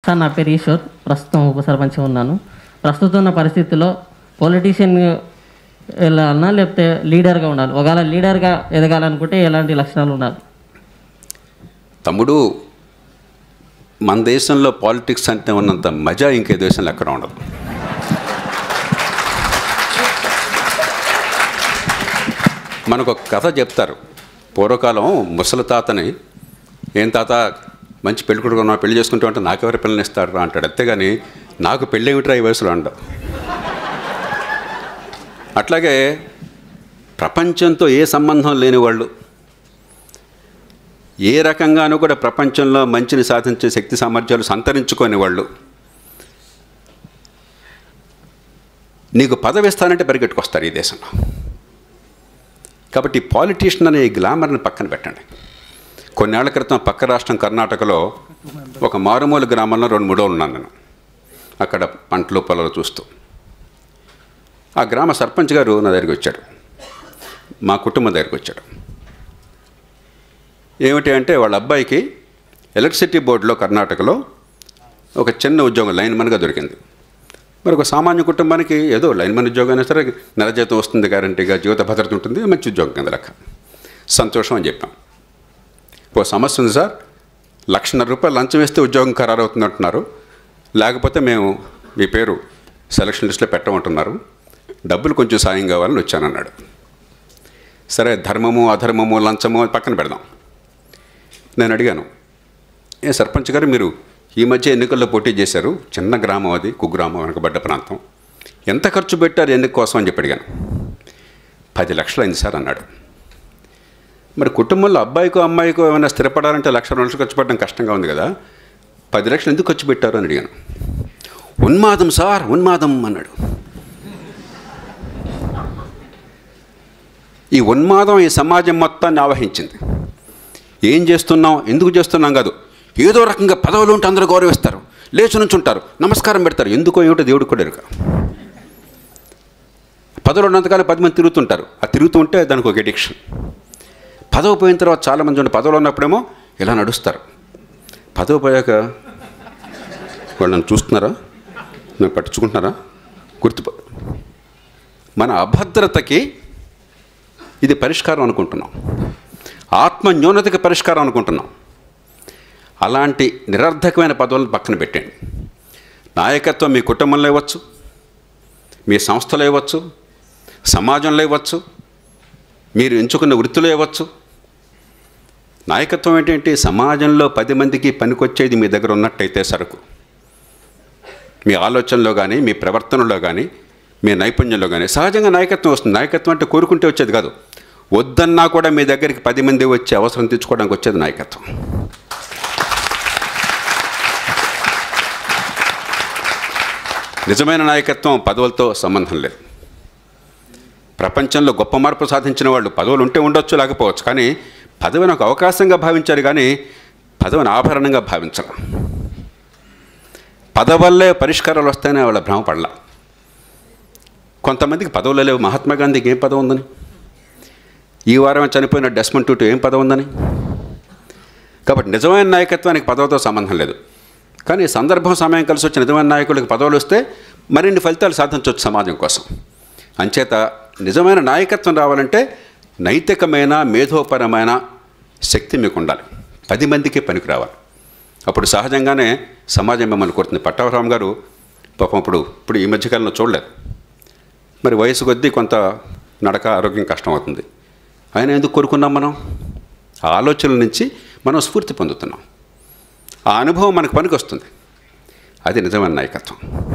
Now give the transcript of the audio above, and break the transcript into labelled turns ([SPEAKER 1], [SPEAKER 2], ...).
[SPEAKER 1] Sir నా పేరు ఈశ్వర్, ప్రస్తుతం ఉప సర్పంచ్గా ఉన్నాను. ప్రస్తుతం ఉన్న పరిస్థితుల్లో పొలిటీషియన్ వెళ్ళాలన్నా లేకపోతే లీడర్గా ఉండాలి? ఒకవేళ లీడర్గా ఎదగాలనుకుంటే ఎలాంటి లక్షణాలు ఉండాలి?
[SPEAKER 2] తమ్ముడు, మన దేశంలో పాలిటిక్స్ అంటే ఉన్నంత మజా ఇంకే దేశంలో ఎక్కడ ఉండదు. మనకు ఒక కథ చెప్తారు. పూర్వకాలం ముసలి తాతని, ఏం తాత మంచి పెళ్లి కొడుకు ఉన్నా, పెళ్లి చేసుకుంటూ అంటే నాకెవరి పిల్లని ఇస్తాడు రా అంటాడు. అంతేగాని నాకు పెళ్ళి ఏమిట్రా ఈ వయసులో అంటాడు. అట్లాగే ప్రపంచంతో ఏ సంబంధం లేని వాళ్ళు, ఏ రకంగానూ కూడా ప్రపంచంలో మంచిని సాధించే శక్తి సామర్థ్యాలు సంతరించుకునే వాళ్ళు నీకు పదవి ఇస్తానంటే పరిగెట్టుకొస్తారు ఈ దేశంలో. కాబట్టి పాలిటీషియన్ అనే ఈ గ్లామర్ని పక్కన పెట్టండి. కొన్నేళ్ల క్రితం పక్క రాష్ట్రం కర్ణాటకలో ఒక మారుమూల గ్రామంలో 2-3 రోజులు ఉన్నాను నేను. అక్కడ పంటలు పొలాలు చూస్తూ ఆ గ్రామ సర్పంచ్ గారు నా దగ్గరికి వచ్చాడు, మా కుటుంబం దగ్గరికి వచ్చాడు. ఏమిటి అంటే వాళ్ళ అబ్బాయికి ఎలక్ట్రిసిటీ బోర్డులో కర్ణాటకలో ఒక చిన్న ఉద్యోగం లైన్మన్గా దొరికింది. మరి ఒక సామాన్య కుటుంబానికి ఏదో లైన్మన్ ఉద్యోగం అయినా సరే నెల జీతం వస్తుంది, గ్యారంటీగా జీవిత భద్రత ఉంటుంది, మంచి ఉద్యోగం కింద లెక్క. సంతోషం అని చెప్పాం. ఓ సమస్య ఉంది సార్, ₹1,00,000 లంచం వేస్తే ఉద్యోగం ఖరారు అవుతుంది అంటున్నారు, లేకపోతే మేము మీ పేరు సెలక్షన్ లిస్టులో పెట్టమంటున్నారు, డబ్బులు కొంచెం సాయం కావాలని వచ్చానన్నాడు. సరే, ధర్మము అధర్మము లంచము పక్కన పెడదాం. నేను అడిగాను, ఏ సర్పంచ్ గారు, మీరు ఈ మధ్య ఎన్నికల్లో పోటీ చేశారు, చిన్న గ్రామం అది, కుగ్రామం, వెనకబడ్డ ప్రాంతం, ఎంత ఖర్చు పెట్టారు ఎన్నిక కోసం అని చెప్పి అడిగాను. 10 లక్షలు అయింది సార్ అన్నాడు. మరి కుటుంబంలో అబ్బాయికో అమ్మాయికో ఏమైనా స్థిరపడాలంటే ₹1,00,000 ఖర్చు పెట్టడం కష్టంగా ఉంది కదా, 10 లక్షలు ఎందుకు ఖర్చు పెట్టారు అని అడిగాను. ఉన్మాదం సార్, ఉన్మాదం అన్నాడు. ఈ ఉన్మాదం ఈ సమాజం మొత్తాన్ని ఆవహించింది. ఏం చేస్తున్నాం, ఎందుకు చేస్తున్నాం కాదు, ఏదో రకంగా పదవులు ఉంటే అందరూ గౌరవిస్తారు, లేచి నుంచి ఉంటారు, నమస్కారం పెడతారు, ఎందుకో ఏమిటో దేవుడికి కూడా ఎరుక. పదవులు ఉన్నంతకాలం 10 మంది తిరుగుతుంటారు, ఆ తిరుగుతూ ఉంటే దానికి ఒక ఎడిక్షన్. పదవి పోయిన తర్వాత చాలామంది ఉంటే పదవులు ఉన్నప్పుడేమో ఇలా నడుస్తారు, పదవి పోయాక వాళ్ళు నన్ను చూస్తున్నారా, నన్ను పట్టించుకుంటున్నారా, గుర్తుపో. మన అభద్రతకి ఇది పరిష్కారం అనుకుంటున్నాం, ఆత్మన్యూనతకి పరిష్కారం అనుకుంటున్నాం. అలాంటి నిరర్ధకమైన పదవులను పక్కన పెట్టండి. నాయకత్వం మీ కుటుంబంలో ఇవ్వచ్చు, మీ సంస్థలో ఇవ్వచ్చు, సమాజంలో ఇవ్వచ్చు, మీరు ఎంచుకున్న వృత్తిలో ఇవ్వచ్చు. నాయకత్వం ఏంటంటే సమాజంలో 10 మందికి పనికొచ్చేది మీ దగ్గర ఉన్నట్టయితే సరుకు. మీ ఆలోచనలో కానీ, మీ ప్రవర్తనలో కానీ, మీ నైపుణ్యంలో కానీ సహజంగా నాయకత్వం వస్తుంది. నాయకత్వం అంటే కోరుకుంటే వచ్చేది కాదు, వద్దన్నా కూడా మీ దగ్గరికి 10 మంది వచ్చి అవసరం తెచ్చుకోవడానికి వచ్చేది నాయకత్వం. నిజమైన నాయకత్వం పదవులతో సంబంధం లేదు. ప్రపంచంలో గొప్ప మార్పు సాధించిన వాళ్ళు పదవులు ఉంటే ఉండొచ్చు, లేకపోవచ్చు, కానీ పదవిని ఒక అవకాశంగా భావించారు, కానీ పదవిని ఆభరణంగా భావించరు. పదవల్లే పరిష్కారాలు వస్తాయని వాళ్ళ భ్రమపడలా. కొంతమందికి పదవులు లేవు. మహాత్మా గాంధీకి ఏం పదవి ఉందని, ఈ వారం చనిపోయిన డెస్మండ్ టూటు ఏం పదవి ఉందని. కాబట్టి నిజమైన నాయకత్వానికి పదవితో సంబంధం లేదు. కానీ సందర్భం సమయం కలిసి వచ్చి నిజమైన నాయకులకు పదవులు వస్తే మరిన్ని ఫలితాలు సాధించవచ్చు సమాజం కోసం. అంచేత నిజమైన నాయకత్వం రావాలంటే నైతికమైన, మేధోపరమైన శక్తి మీకు ఉండాలి. 10 మందికి పనికి రావాలి. అప్పుడు సహజంగానే సమాజం మిమ్మల్ని కోరుతుంది. పట్టాభిరామ్ గారు పాపం ఇప్పుడు ఈ మధ్యకాలంలో చూడలేదు. మరి వయసు కొద్దీ కొంత నడక, ఆరోగ్యం కష్టం అవుతుంది. ఆయన ఎందుకు కోరుకున్నాం? మనం ఆ ఆలోచనల నుంచి మనం స్ఫూర్తి పొందుతున్నాం. ఆ అనుభవం మనకు పనికి వస్తుంది. అది నిజమైన నాయకత్వం.